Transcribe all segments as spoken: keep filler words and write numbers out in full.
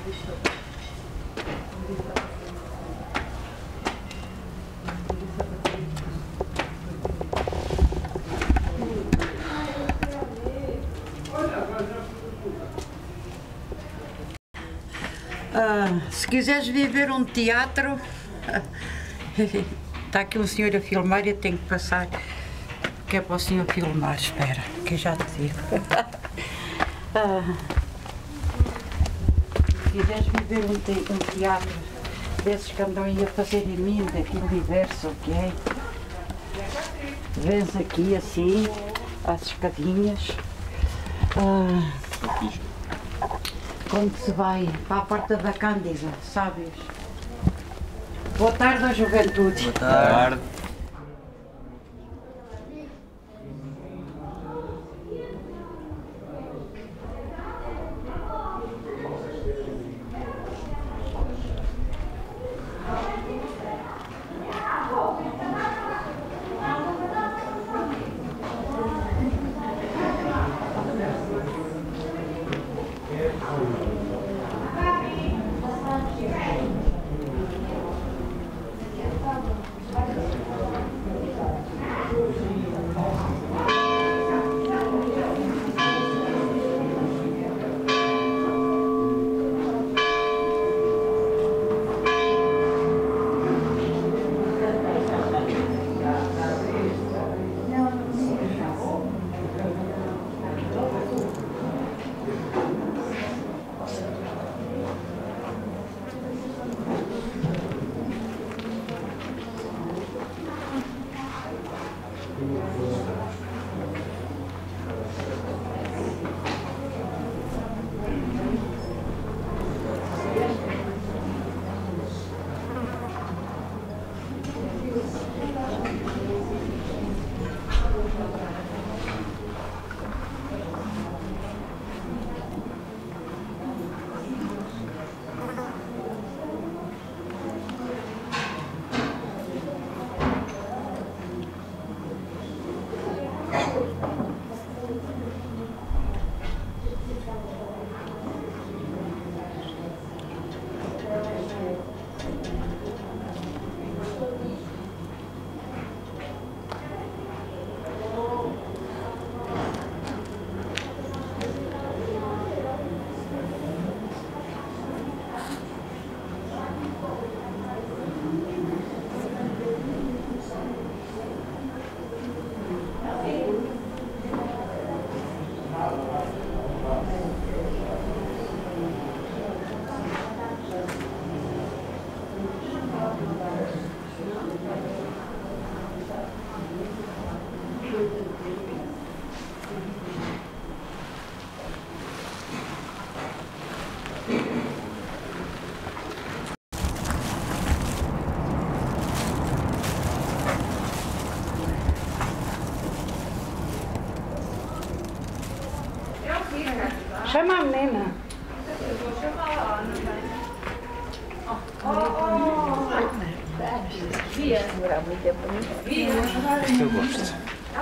Ah, se quiseres viver um teatro, está aqui um senhor a filmar e eu tenho que passar, que é para o senhor filmar. Espera, que eu já te digo. Ah, se quiseres viver um, te um teatro desses que andam aí a fazer em mim, daqui universo, ok? Vens aqui assim, às escadinhas. Ah, quando se vai para a porta da Cândida, sabes? Boa tarde à juventude. Boa tarde. Chama a menina. Via. Demorar muito tempo para mim. Via. Eu gosto.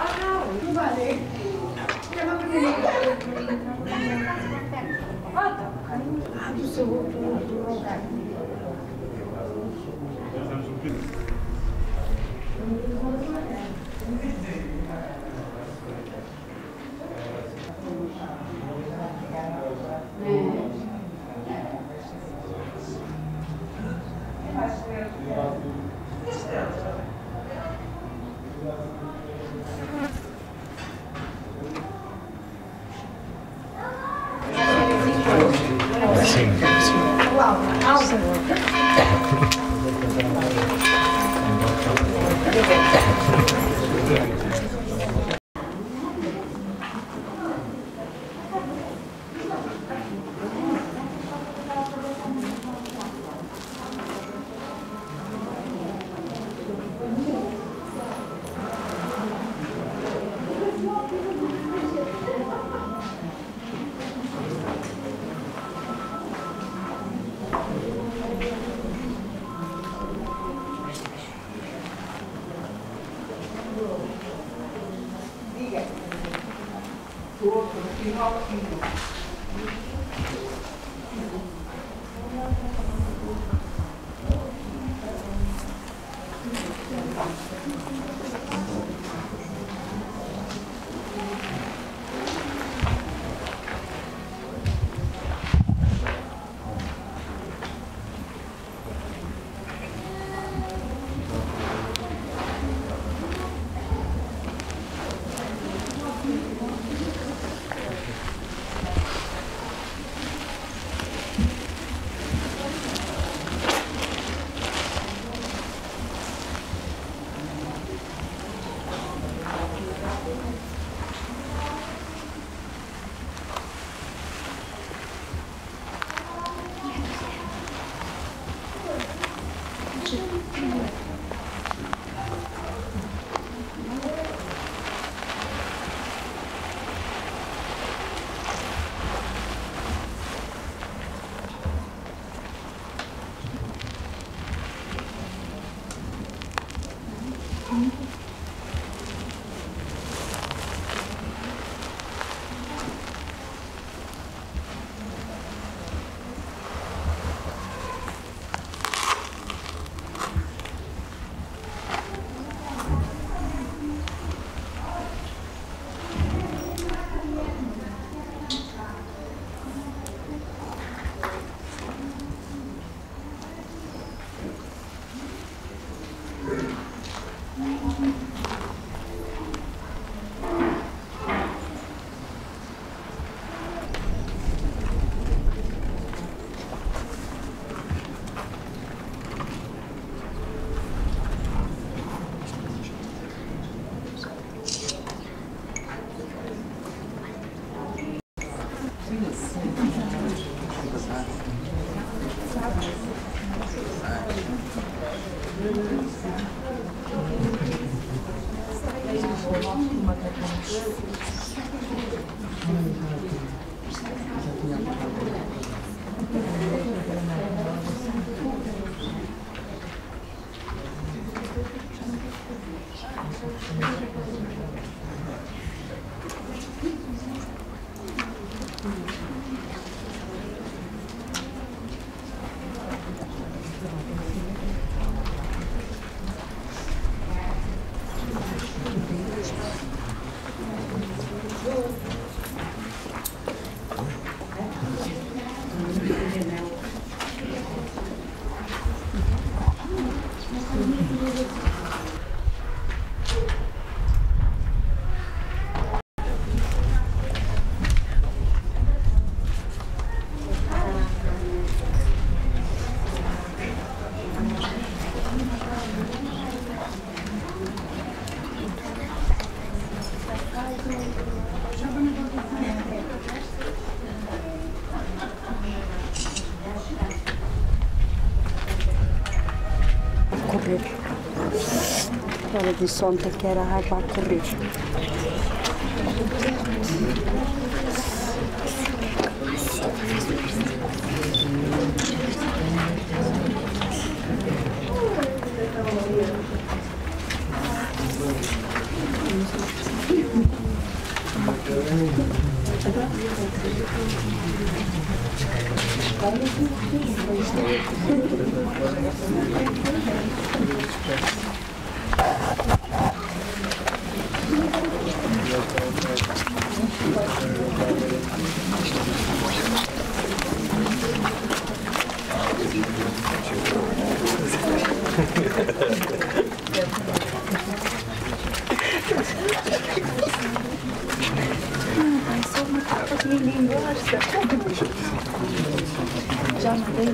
Sim, sim. Correr. Ela disse ontem que era água a correr. Ninguém gosta. Já não tem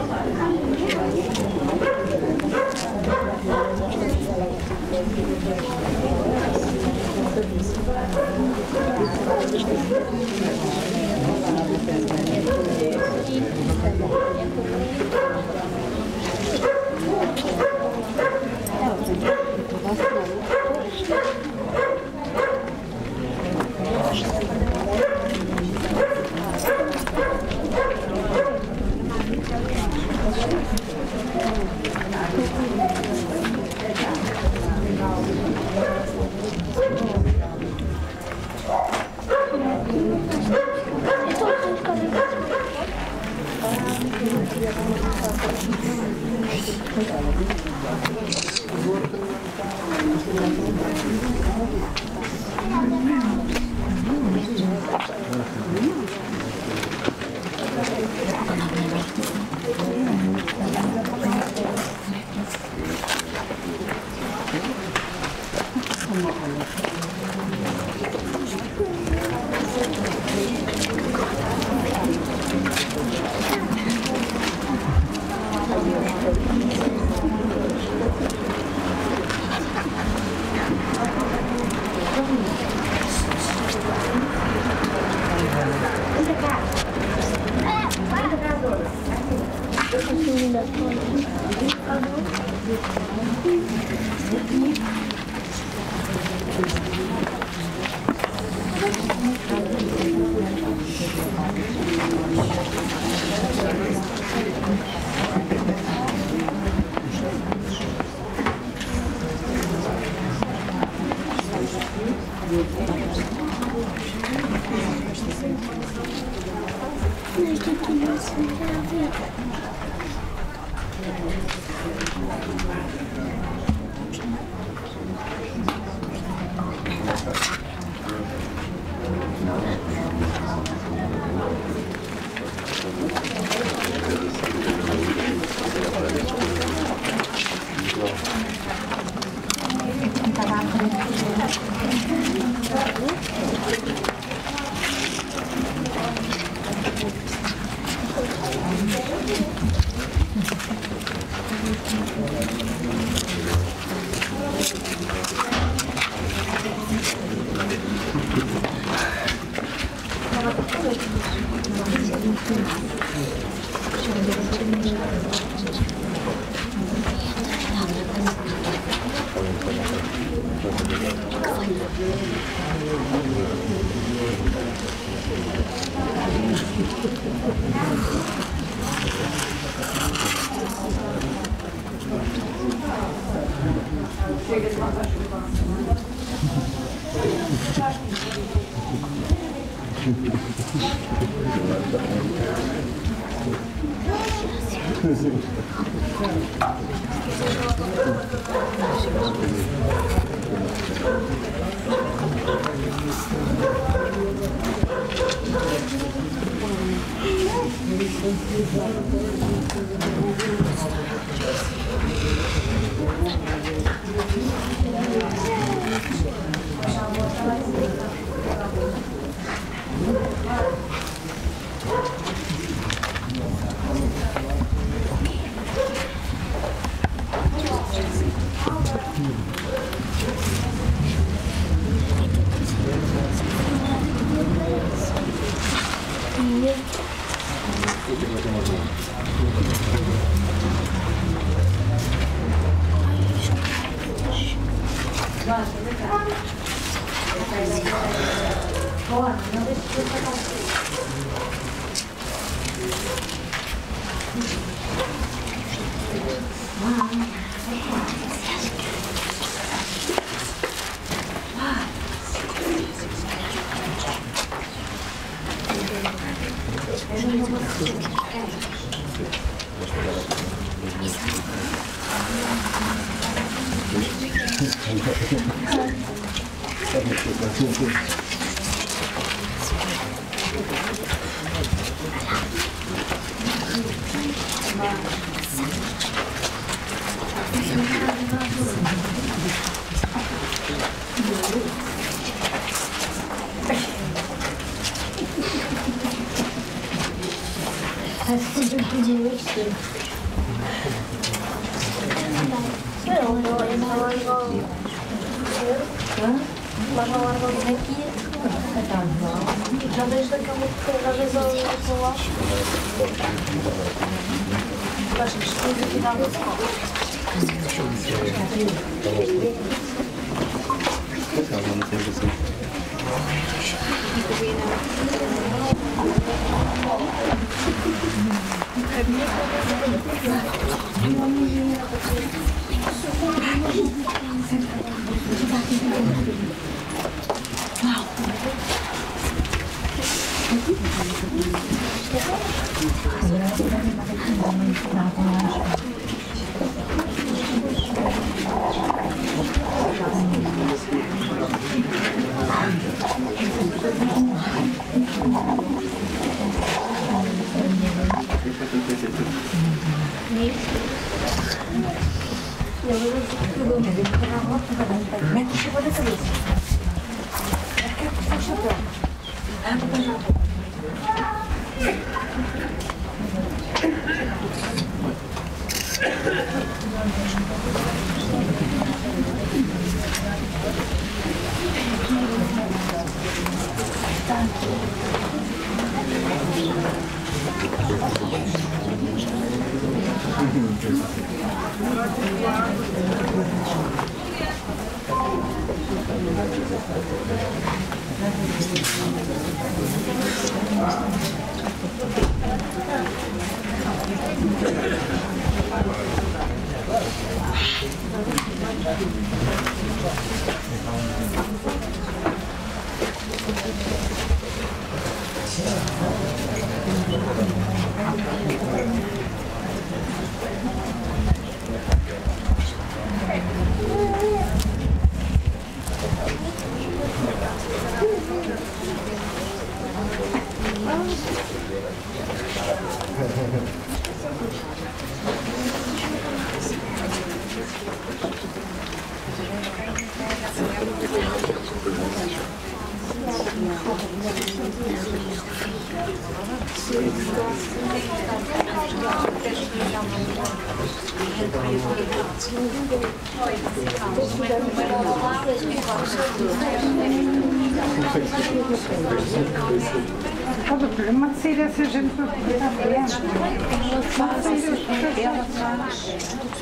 Thank you. O problema de sair essa gente para poder à frente. Ela faz, ela faz.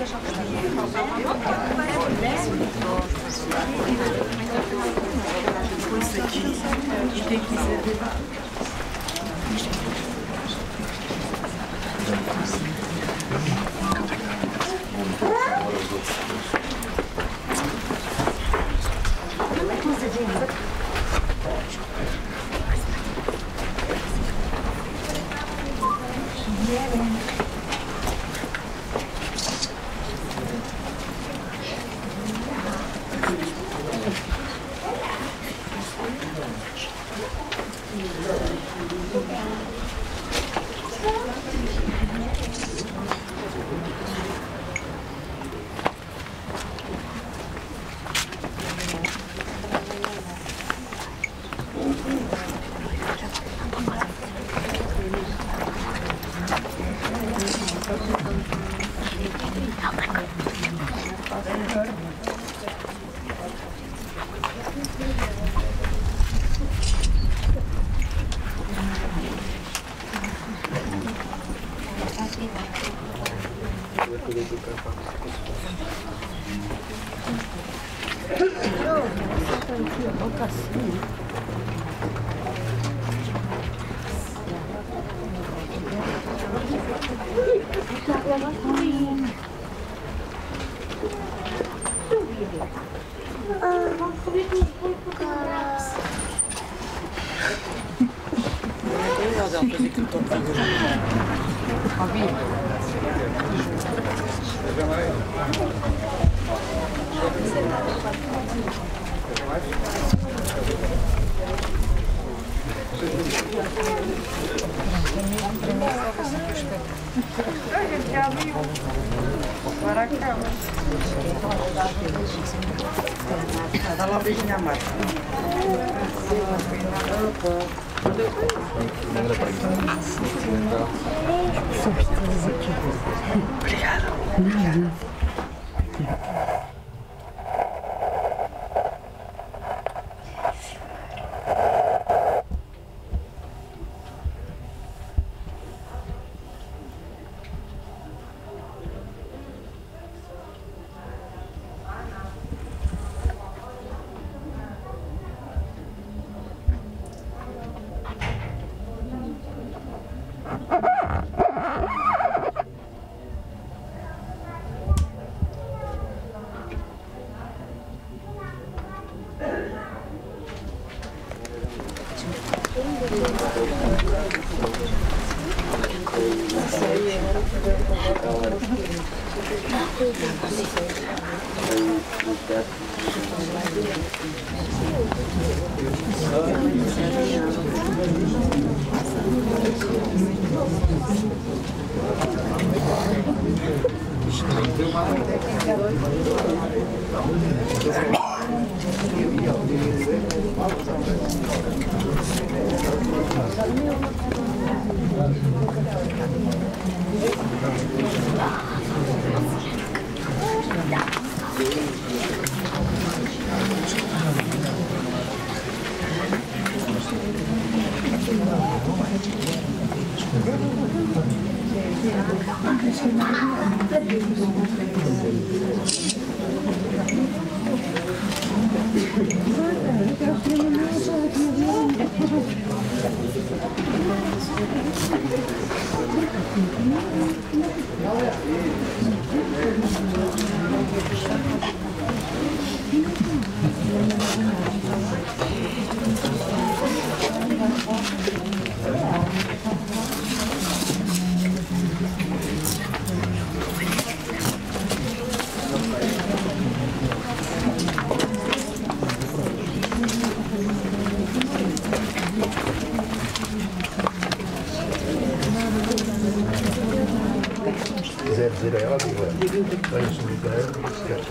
Agora acaba. Dá lá um beijinho a Marta. Somos todos aqui. Obrigada. Obrigada. Se quiser dizer a ela, diga. Venha solidário, se quer.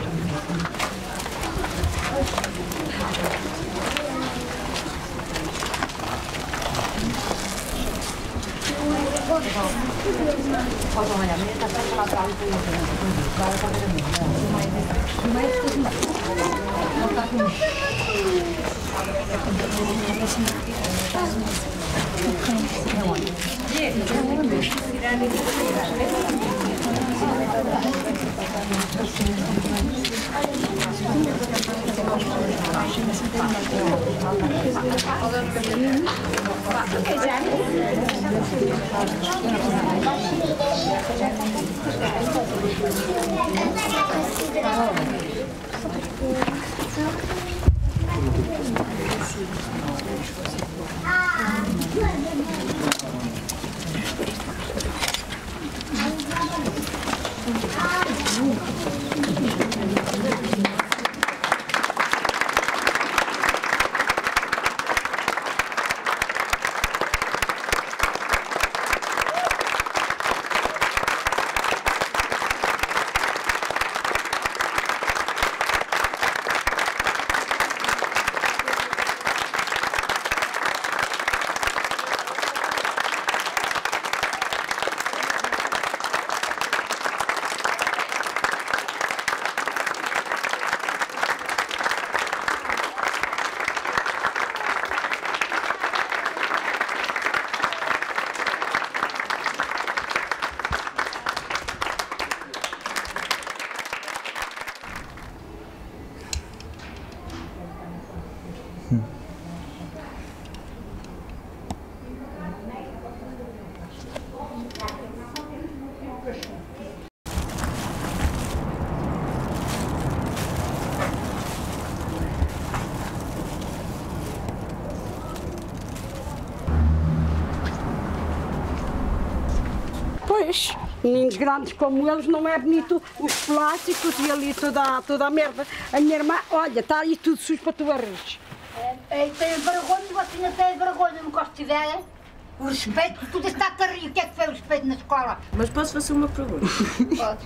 Pois, meninos grandes como eles não é bonito os plásticos e ali toda, toda a merda. A minha irmã, olha, está ali tudo sujo para tu varreres. É, tem vergonha, você não tem vergonha, não gosto de tiver. O respeito, tudo está a rir. O que é que foi o respeito na escola? Mas posso fazer uma pergunta? Pode.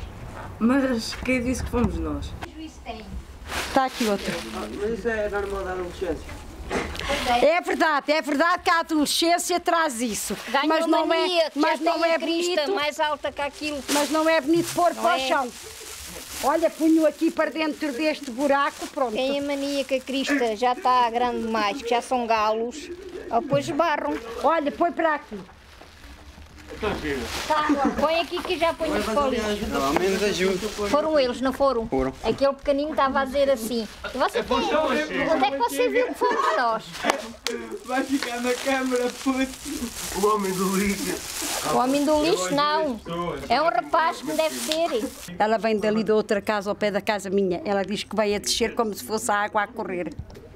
Mas quem disse que fomos nós? Que juízo tem? Está aqui outro. Mas isso é normal da adolescência. É verdade, é verdade que a adolescência traz isso. Ganha mas uma não mania, é, que mas já não tem é a crista bonito, mais alta que aquilo. mas não é bonito pôr Não para o é. chão. Olha, punho aqui para dentro deste buraco, pronto. Tem a mania que a crista já está grande demais, que já são galos. Depois barram. Olha, põe para aqui. Tá, põe aqui que já põe os polinhos. Ao menos ajuda. Foram eles, não foram? Foram. Aquele pequenino estava a dizer assim. E você tem? Onde é que você viu que fomos nós? Vai ficar na câmara, puto. O homem do lixo. O homem do lixo não. É um rapaz que deve ser. Ela vem dali da outra casa, ao pé da casa minha. Ela diz que vai a descer como se fosse a água a correr.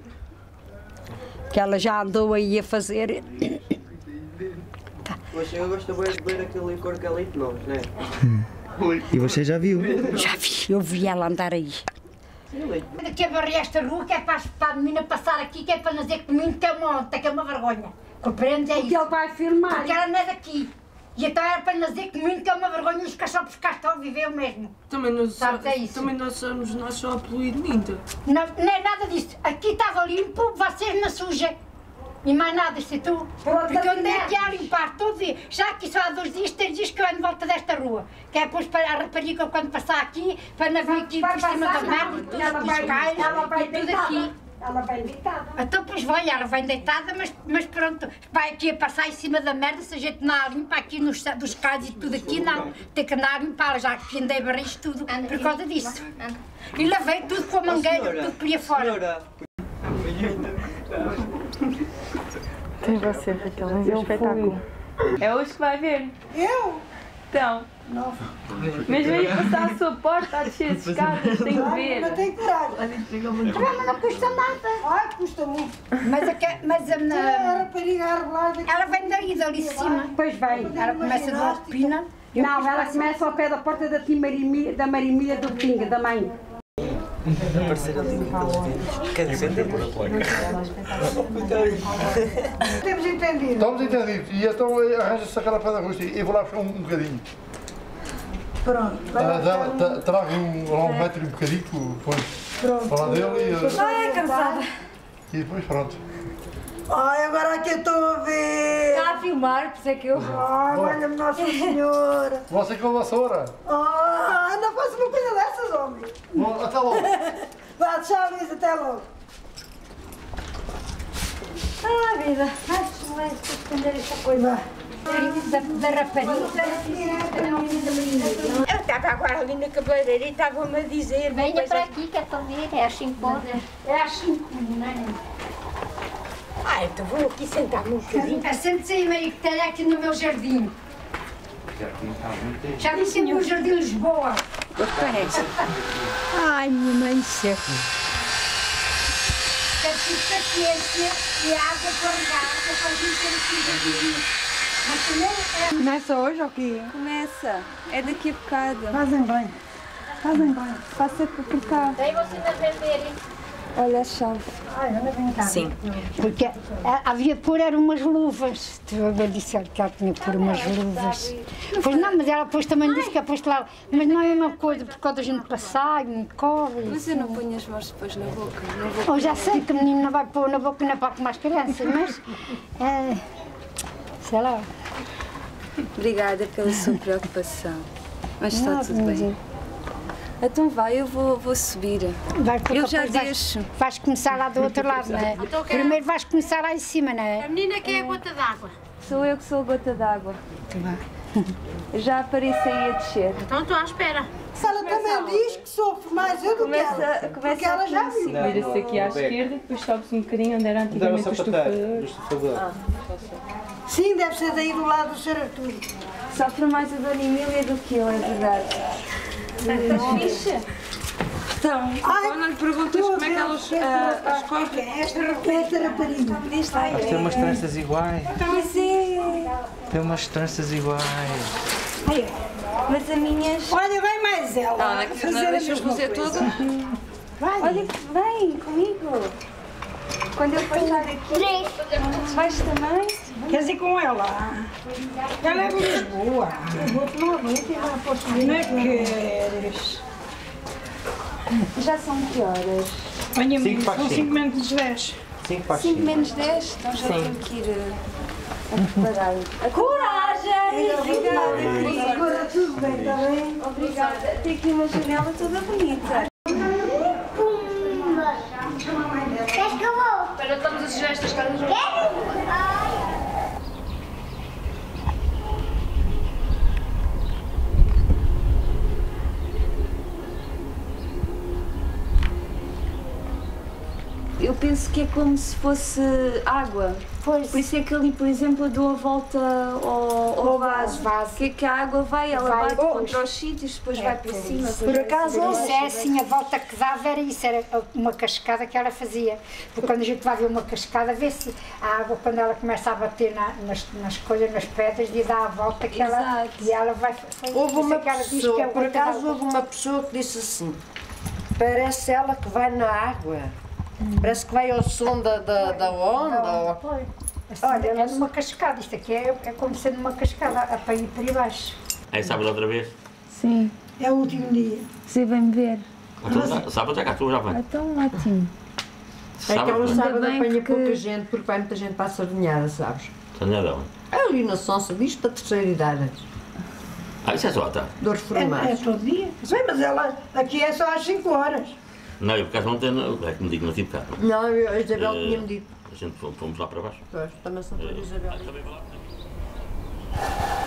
Que ela já andou aí a fazer. Você gosta bem de beber aquele licor que é leite nós, não é? E você já viu? Já vi, eu vi ela andar aí. Aqui a varrer esta rua, que é para, para a menina passar aqui, que é para não dizer que o menino tem uma onta, que é uma vergonha. Compreendes? É Porque isso. ele vai filmar. Porque ela não é daqui. E então era para não dizer que o menino tem uma vergonha e os cachorros cá estão a viver o mesmo. Também nós, Sabes, é isso. também nós somos nós só a poluir muito. Não, não é nada disso. Aqui estava limpo, vocês na suja. E mais nada, se tu. Porque eu andei aqui a limpar todo dia. Já aqui só há dois dias, três dias que eu ando de volta desta rua. Que é depois para a rapariga quando passar aqui, para não vir aqui por cima da merda e tudo, ela vai, calhos, ela vai e tudo deitada. aqui. Ela vai deitada. Então, pois vai, ela vem deitada, mas, mas pronto, vai aqui a passar em cima da merda, se a gente não a limpa aqui nos, dos calhos e tudo aqui, não. Tem que andar a limpar, já que andei a barrer isto tudo por causa disso. E lavei tudo com a mangueira, tudo por aí fora. Tem você, Raquel, é um espetáculo. É hoje que vai ver. Eu? Então. Não. Mesmo aí passar a sua porta, a descer as escadas, tem que ver. Não tem coragem. Mas não custa nada. Ai, custa muito. Mas a, mas a, A rapariga a rebolar daqui. ela vem daí, dali de cima. Pois vem. Ela começa de uma pina. Não, ela começa ao pé da porta da, Marimilha, da Marimilha do Pinga, da mãe. Aparecer ali naqueles vídeos. Quer dizer, tem uma placa. Temos entendido. Estamos entendidos. E então arranja-se aquela pedra rústica e vou lá buscar um, um bocadinho. Pronto. Uh, Trago um, lá um metro e um bocadinho, depois falar dele e, Ai, cansada. e depois pronto. Ai, agora aqui eu estou a ver. Está a filmar, por isso é que eu... Ai, olha-me Nossa Senhora. Você com a vassoura. Ah, não faço uma coisa dessas, homem. Bom, até logo. Vá, tchau, Luís, até logo. Ah, vida. Ai, vai esconder esta coisa. Da, da rapariga. Eu estava agora ali na cabeleireira e estavam-me a dizer... Venha para aqui, que é para ver, é às cinco horas. É às cinco, não é? Ah, então vou aqui sentar-me um bocadinho. Assente-se aí meio que tem aqui no meu jardim. Já disse no Jardim de Lisboa. Parece. Ai, minha mãe céu. É preciso paciência e água para regar, que é para vir ter aqui jardim. Mas primeiro é... Começa hoje ou quê? Começa. É daqui a bocado. Fazem bem. Fazem bem. Passa por cá. Daí vocês a venderem. Olha a chave. Ai, anda bem cá. Sim. Porque a- havia de pôr eram umas luvas. Eu disse que ela tinha que pôr umas luvas. Pois não, mas ela depois também disse que ia pôr lá. Mas não é a mesma coisa, porque quando a gente passar, me corre. Mas eu não ponho as mãos depois na boca. Não vou... Eu já sei que o menino não vai pôr na boca, não é para comer as crianças, mas. É, sei lá. Obrigada pela sua preocupação. Mas está Nada, tudo bem. Então vai, eu vou, vou subir. Vai, porque Eu já depois vais- deixo. Vais começar lá do outro lado, não é? Primeiro vais começar lá em cima, não é? menina que é a gota d'água. Sou eu que sou a gota d'água. Eu já apareci aí a descer. Então estou à espera. Se ela também diz que sofre mais eu do que ela. Começa, Porque começa ela aqui já em viu. cima. Vira-se aqui à esquerda, depois sobe-se um bocadinho onde era antigamente o estufador. Sim, deve ser daí do lado do senhor Artur. Sofre mais a Dona Emília do que eu, é verdade. Estás fixe? Então, quando lhe perguntas como é que elas ah, escolhem... Esta esta rapariga. Tem umas tranças iguais. Pois é. Tem umas tranças iguais. Mas a minhas... Olha, vem mais ela. Não, não é que fazer não a deixa mesma fazer coisa. tudo. Olha que vem comigo. Quando eu passar aqui, vais também? Queres ir com ela? Ela é de Lisboa. Eu vou tomar banho e lá posso vir. Não é que queres? Já são que horas? Olha, Cinco para as são cinco. cinco menos de dez. cinco para as cinco cinco. menos dez? Então já tenho que ir uh, a preparar. A coragem! Obrigada, querida. Agora tudo bem, está bem? Obrigada. Tem aqui uma janela toda bonita. Queres que eu vou? Espera, estamos a sujar estas caras. Eu eu penso que é como se fosse água. Pois. Por isso é que ali, por exemplo, eu dou a volta ao, ao vaso. vaso. Que, que a água vai, ela Vai, bate pois. contra os sítios, depois É, vai para pois. cima. depois Por vai acaso, para isso baixo, é vai- assim, a volta que dava era isso, era uma cascada que ela fazia. Porque quando a gente vai ver uma cascada, vê-se a água, quando ela começa a bater na, nas, nas coisas, nas pedras, e dá a volta que ela, Exato. e ela vai... Foi Houve isso uma que ela diz que é pessoa, o por acaso casal. houve uma pessoa que disse assim, parece ela que vai na água, parece que vai ao som da, da, da onda. Foi. Assim, olha, é numa cascada, isto aqui é, é como sendo uma cascada, a para ir para aí baixo. É sábado outra vez? Sim, É o último dia. você vem ver. Então, sábado já cá, tu já vem. Então, ótimo. É que ela Sábado, sábado bem apanha porque- pouca gente, porque vai muita gente para a sardinhada, sabes? Sanhadão. Ali na Sonsa, visto da terceira idade, Ah, isso é só à tarde. dores É, é formados. todo dia. Sim, mas ela aqui é só às cinco horas. Não, eu por acaso ontem, não- é que me digo, não tive cá. Não, eu- a Isabel Eh, tinha-me dito. A gente fomos fomos lá para baixo. Pois, também são todas Isabel. Ah, também vou lá.